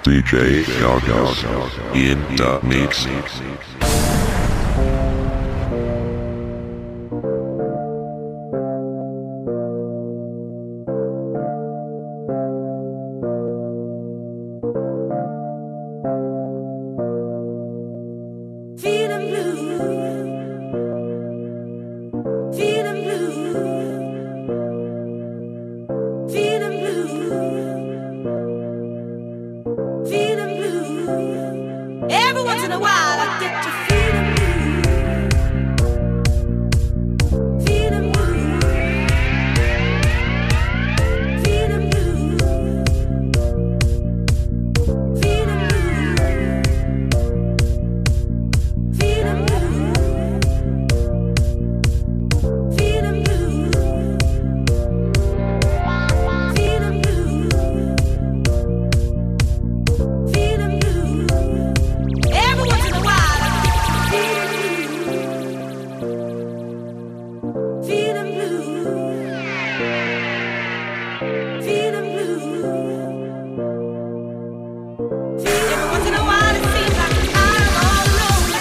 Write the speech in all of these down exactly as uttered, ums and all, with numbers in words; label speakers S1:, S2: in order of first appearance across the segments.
S1: D J MYKONOS in the mix.
S2: Feeling blue, feeling blue, feeling blue, feeling blue. Every once in a while I get to feeling blue, feeling blue, feeling blue, feeling blue. Feeling blue, feeling blue, feeling blue, feeling blue. Every once in a while, feeling blue, feeling blue, feeling blue. Every once in a while, it seems like I'm all alone.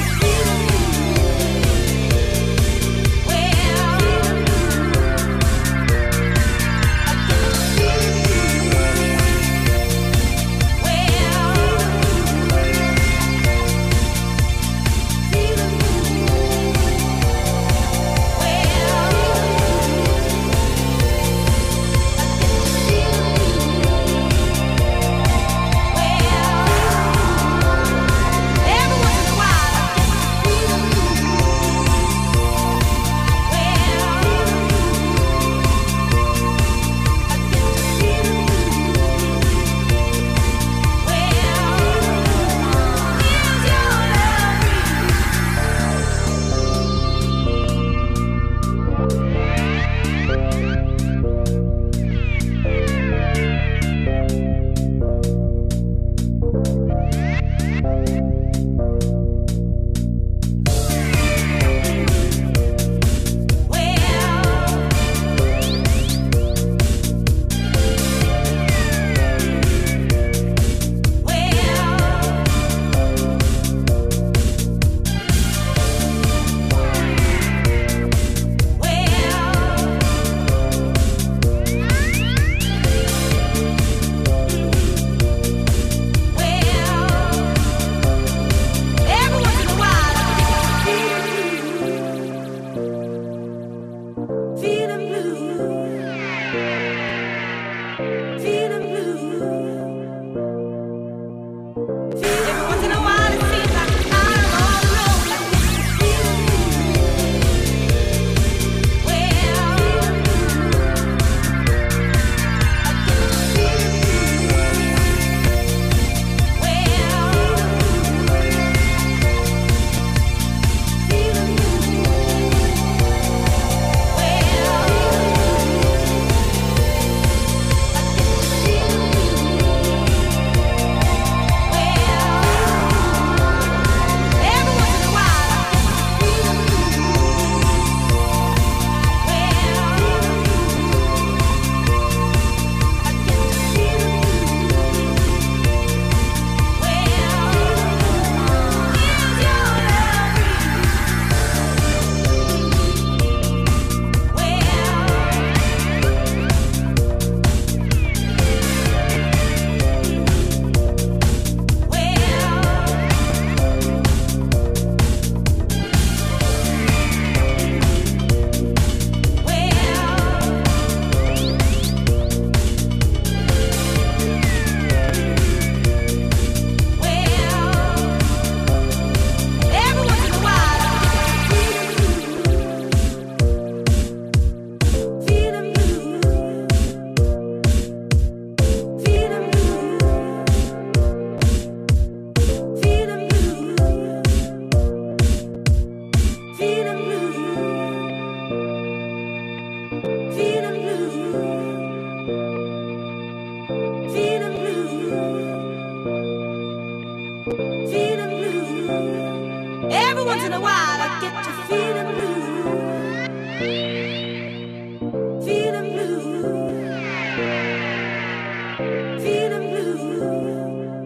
S2: Every once in a while I get to feeling blue, feeling blue, feeling blue.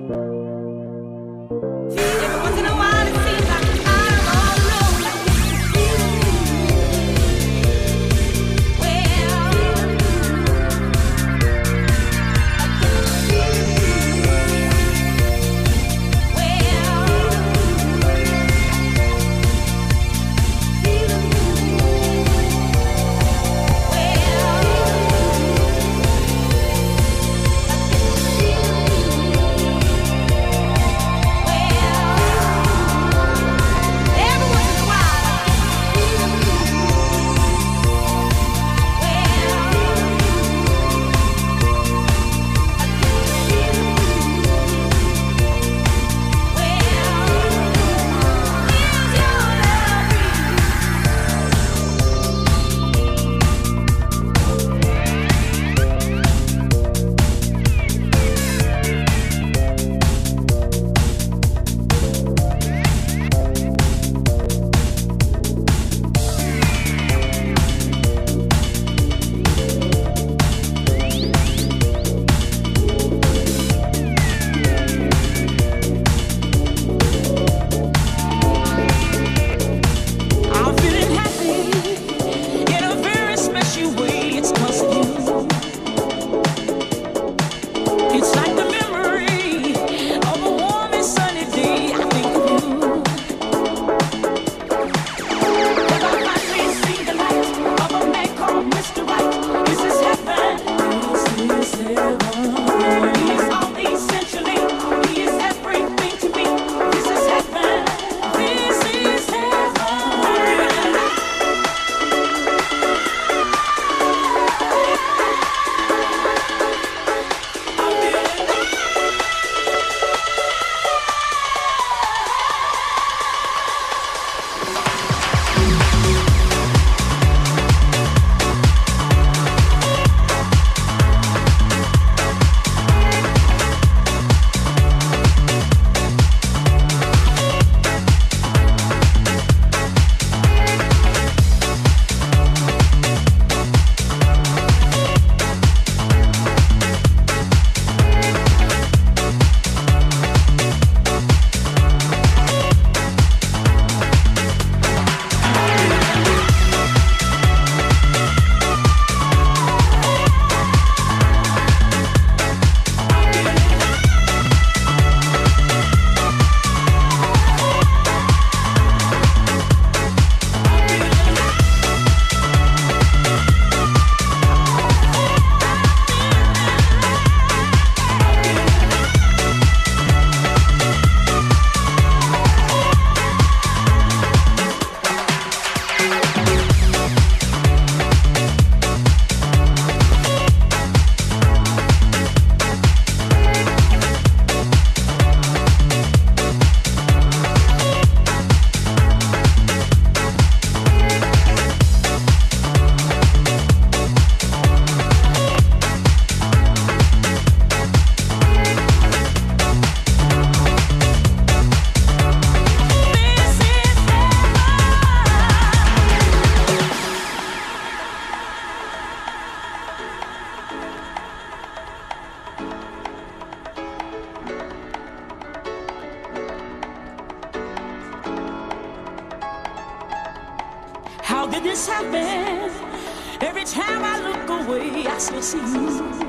S2: How did this happen? Every time I look away, I still see you.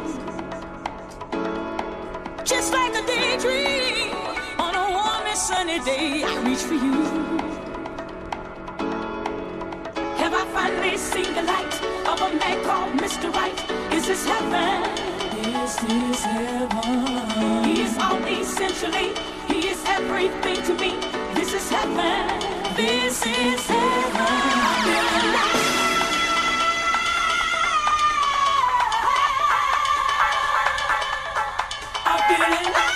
S2: Just like a daydream, on a warm and sunny day, I reach for you. Have I finally seen the light of a man called Mister Right? Is this heaven? This is heaven. He is all essentially, he is everything to me. This is heaven. This is heaven. I feel alive. I feel alive.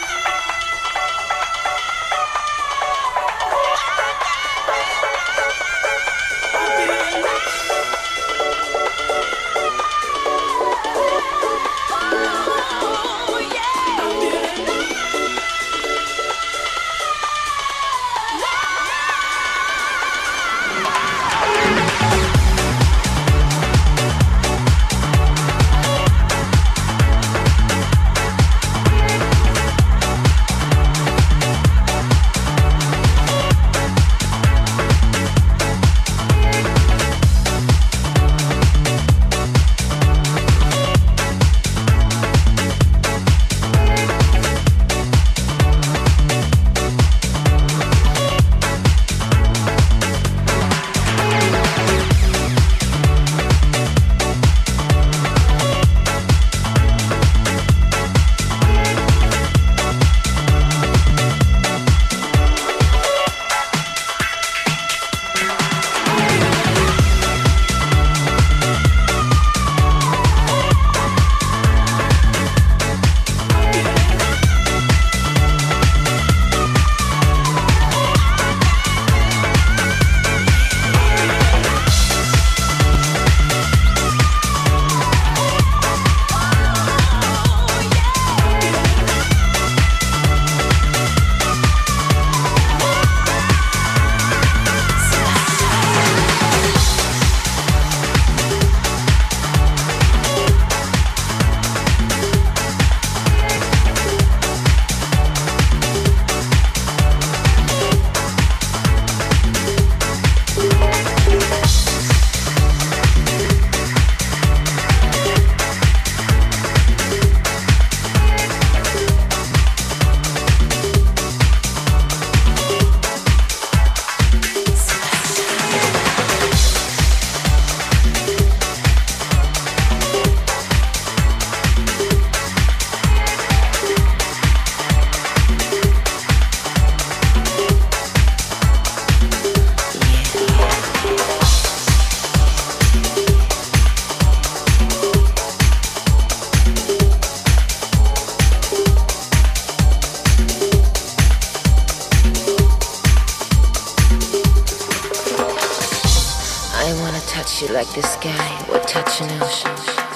S3: Like the sky would touch an ocean,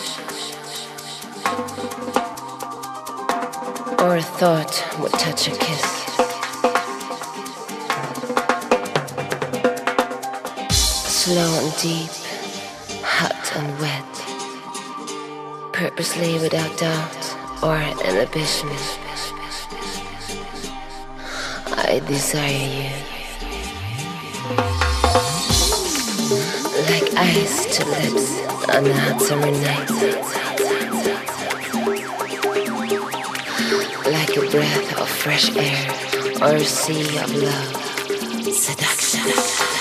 S3: or a thought would touch a kiss. Slow and deep, hot and wet, purposely without doubt or inhibition. I desire you. Like ice to lips on a hot summer night, like a breath of fresh air or a sea of love, seduction.